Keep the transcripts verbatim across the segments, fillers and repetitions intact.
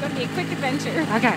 going to be a quick adventure. Okay.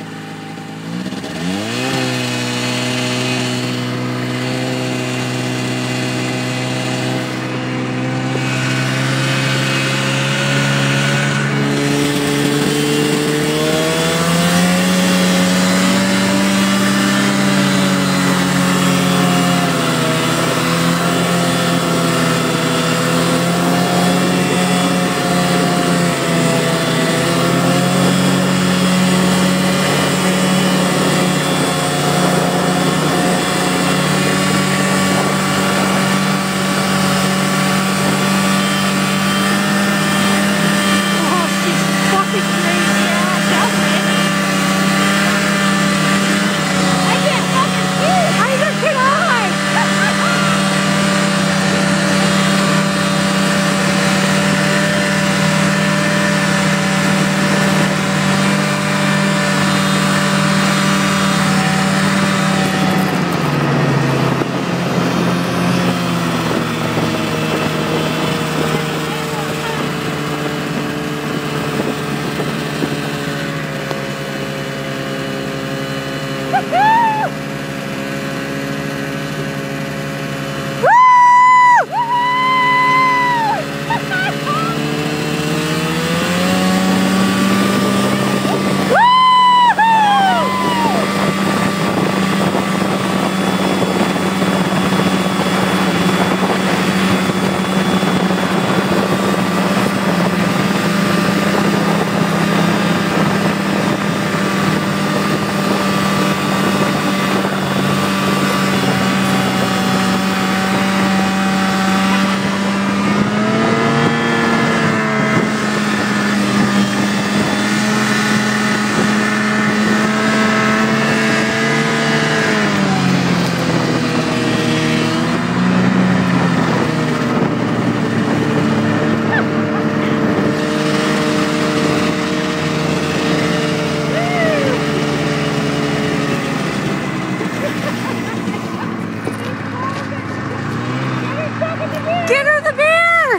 Get her the beer!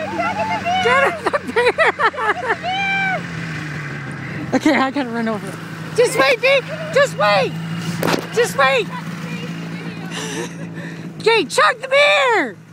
Get her the beer! Okay, I gotta run over it. Just wait, babe! Just wait! Just wait! Okay, chug the beer!